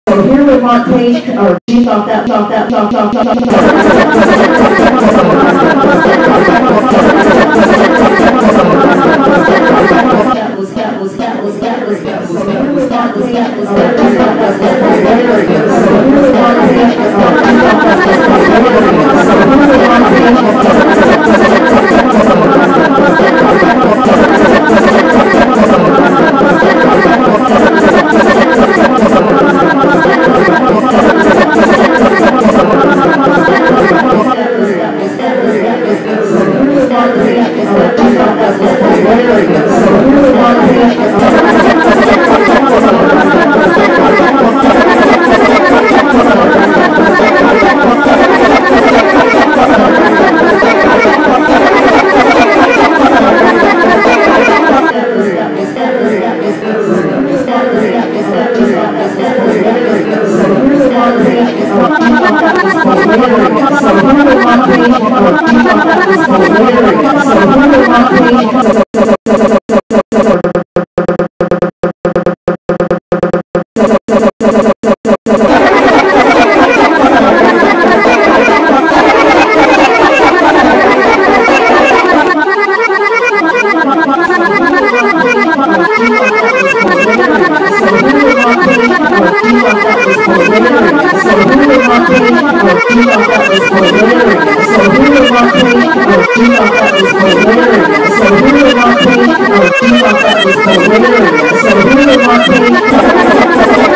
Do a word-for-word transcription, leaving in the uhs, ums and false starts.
So here we want page, or she thought that, thought that, thought, thought, thought, that was, that was, that was, that was, that was, that was, that was, that was, So who would want to